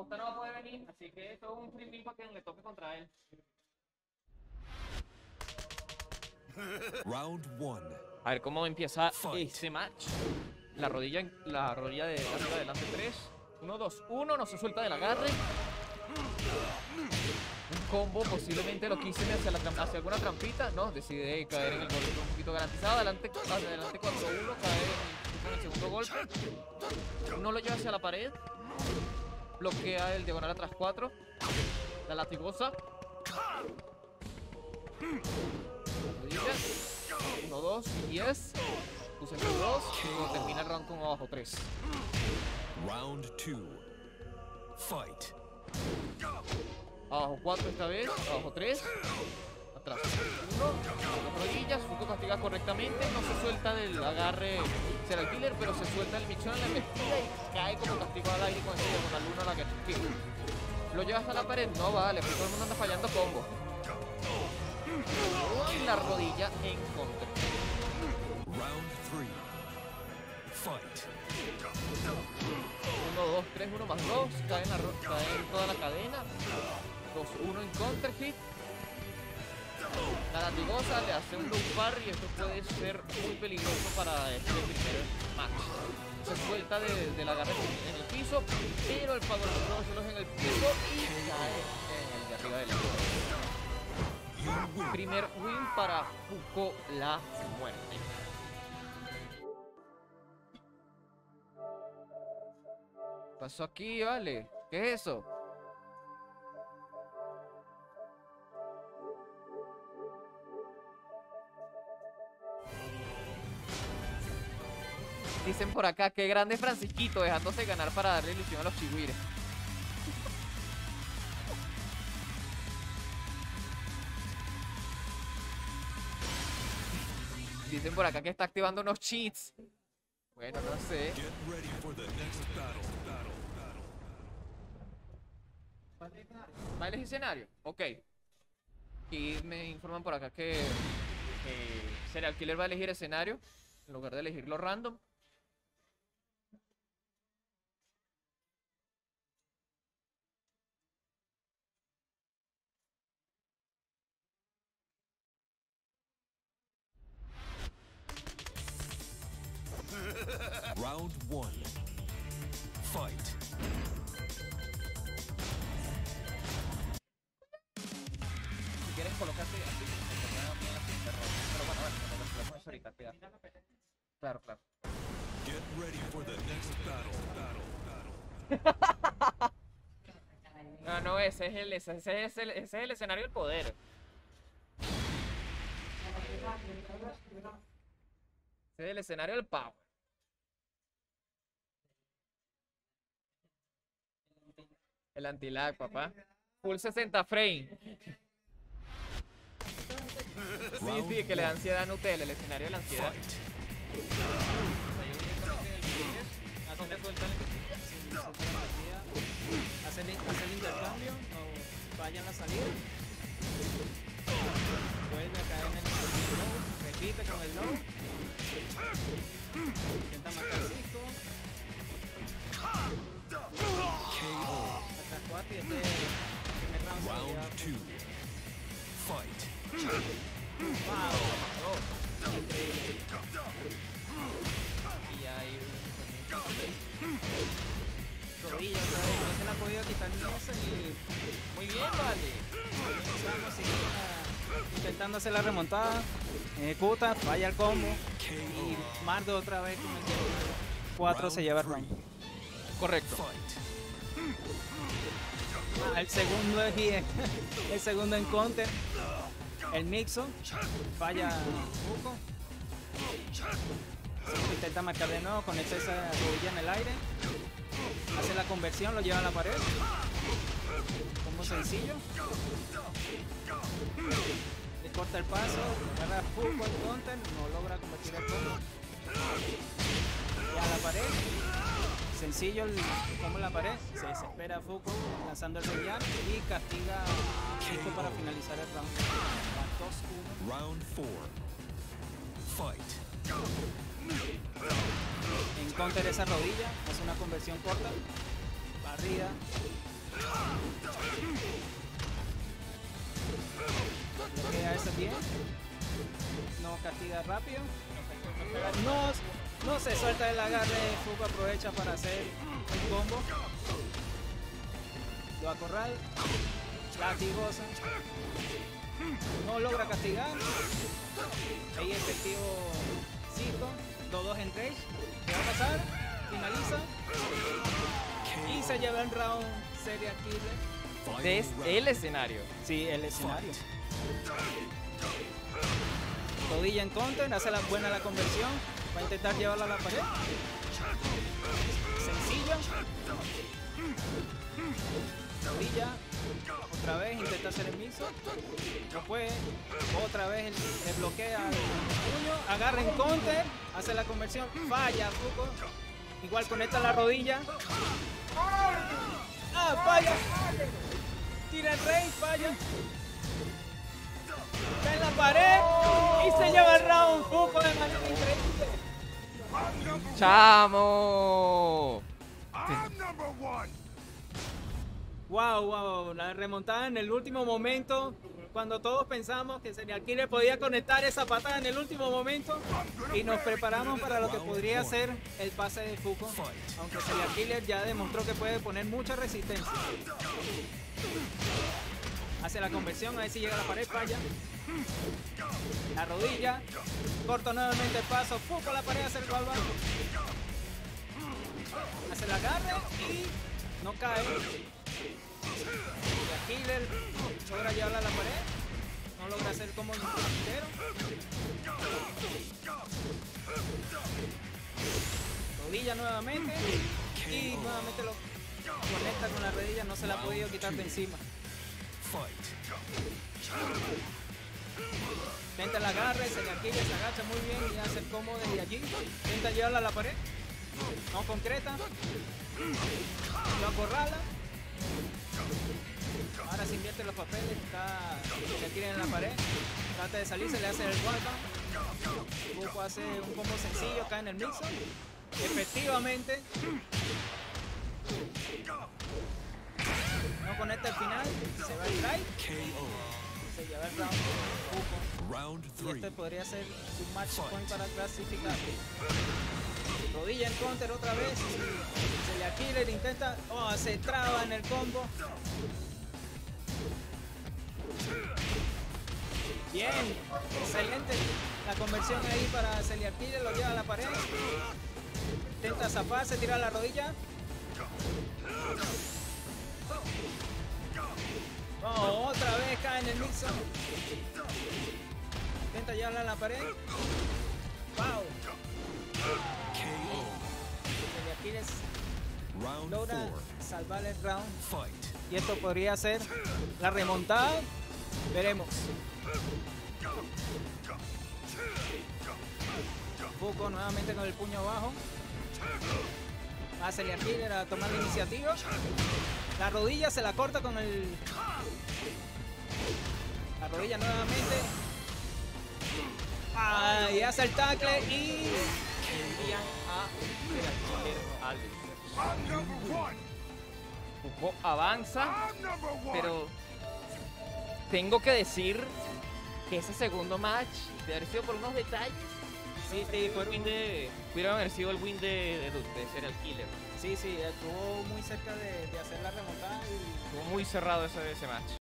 Costa no va a poder venir, así que esto es un free win para que le toque contra él. Round 1. A ver cómo empieza este match. La rodilla de arriba adelante 3. 1, 2, 1. No se suelta del agarre. Un combo posiblemente lo quise hacia alguna trampita. No, decide caer en el golpe un poquito garantizado. Adelante 4-1. Cae con el segundo golpe. No lo lleva hacia la pared. Bloquea el diagonal atrás 4. La latigosa. 1, 2, 10. Puse en 2. Y termina el round con abajo 3. Round 2. Fight. Abajo 4 esta vez. Abajo 3. Atrás 1. Las rodillas. Fuku castiga correctamente. No se suelta del agarre Serial Killer, pero se suelta el mixón en la embestida y cae como castigo al aire con ese diagonal 1 a la que tira. Lo lleva hasta la pared. No vale, porque todo el mundo anda fallando combo. Y la rodilla en contra. Round 3. Fight. 1, 2, 3, 1 más 2. Cae en toda la cadena. 2, 1 en counter hit. La latigosa le hace un loop parry y esto puede ser muy peligroso para este primer match. Se suelta del agarre en el piso, pero el Power of Celos en el piso y cae en el de arriba del piso. Primer win para Fuku la muerte. ¿Qué pasó aquí, vale? ¿Qué es eso? Dicen por acá, qué grande Francisquito, dejándose ganar para darle ilusión a los chihuires. Dicen por acá que está activando unos cheats. Bueno, no sé. ¿Bailes y escenario? Ok. Y me informan por acá que Serial Killer va a elegir escenario en lugar de elegirlo random. Round 1. Fight. Si quieres colocarte así, pero bueno, a ver, lo pones ahorita, cuidado. Claro, claro. Get ready for the next battle. No, no, ese es el escenario del poder. Ese es el escenario del power. El anti-lag, papá. Full 60 frame. Sí, sí, que le da ansiedad a Nutella, el escenario de la ansiedad. Hace el intercambio, no fallan la salida. Vuelve a caer en el low, repite con el low. Intenta matar a Cisco. Atrás 4 y este primer round. Round 2. Fight. Wow. Increíble. Y hay Rodilla otra vez, no se la ha podido quitar ni esa ni... muy bien, vale. Vamos, sigue intentando hacer la remontada. Ejecuta, falla el combo. Y Mardo otra vez con el 4 se lleva el round. Correcto. El segundo es bien. El segundo en counter. El mixo. Falla Fuku. Intenta marcar de nuevo, conecta esa rodilla en el aire. Hace la conversión, lo lleva a la pared. Combo sencillo. Le corta el paso, agarra Fuku el counter, no logra convertir el combo. Y a la pared. Sencillo el combo en la pared. Se desespera Fuku lanzando el señal y castiga esto para finalizar el round. 2-1. Round 4. Fight. En counter esa rodilla, hace una conversión corta, barrida, Le queda ese bien. No castiga rápido. No se suelta el agarre. Fuku aprovecha para hacer el combo. Lo acorral. Latigosa. No logra castigar. Ahí efectivo Zico. 2-2 en rage. ¿Qué va a pasar? Finaliza. Y se lleva el round Serial Killer. Desde el escenario. Sí, el escenario. Rodilla en counter, hace buena la conversión. Va a intentar llevarla a la pared. Sencilla. Rodilla. Otra vez intenta hacer el miso. No puede. Otra vez le bloquea el puño. Agarra en counter. Hace la conversión. Falla Fuku. Igual conecta la rodilla. ¡Ah! Falla. Tira el rey. Falla. Está en la pared. Y se lleva el round. Fuku de manera increíble. ¡Chamo! Wow, la remontada en el último momento, cuando todos pensamos que Serial Killer podía conectar esa patada en el último momento y nos preparamos para lo que podría ser el pase de Fuku, aunque Serial Killer ya demostró que puede poner mucha resistencia. Hace la conversión, a ver si llega a la pared, falla. La rodilla, corta nuevamente el paso, Fuku a la pared, hace el balón. Hace el agarre y no cae. Killer logra llevarla a la pared. No logra hacer el combo entero. Rodilla nuevamente. Y nuevamente lo conecta con la rodilla. No se la ha podido quitar de encima. Intenta el agarre. Serial Killer se agacha muy bien y hace el combo desde allí. Intenta llevarla a la pared. No concreta. Lo acorrala. Ahora se invierte los papeles, se tira en la pared, trata de salir, se le hace el wallbang. Fuku hace un combo sencillo, cae en el mixo. Efectivamente. No conecta al final, se va el drive. Se lleva el round Fuku. Y este podría ser su match point para clasificar. Rodilla en counter otra vez. Serial Killer intenta. Oh, se traba en el combo. Bien, excelente la conversión ahí para Serial Killer, lo lleva a la pared. Intenta zafar, se tira a la rodilla. Oh, otra vez cae en el mixo. Intenta llevarla a la pared. Wow. Serial Killer logra salvar el round. Y esto podría ser la remontada. Veremos. Fuku nuevamente con el puño abajo. Va Serial Killer a tomar la iniciativa. La rodilla se la corta con el... La rodilla nuevamente. Y hace el tackle y... Envían a Serial Killer al Fuku avanza, pero tengo que decir que ese segundo match de haber sido por unos detalles. Sí, Pudieron haber sido el win de Serial Killer. Sí, estuvo muy cerca de hacer la remontada y Estuvo muy cerrado ese match.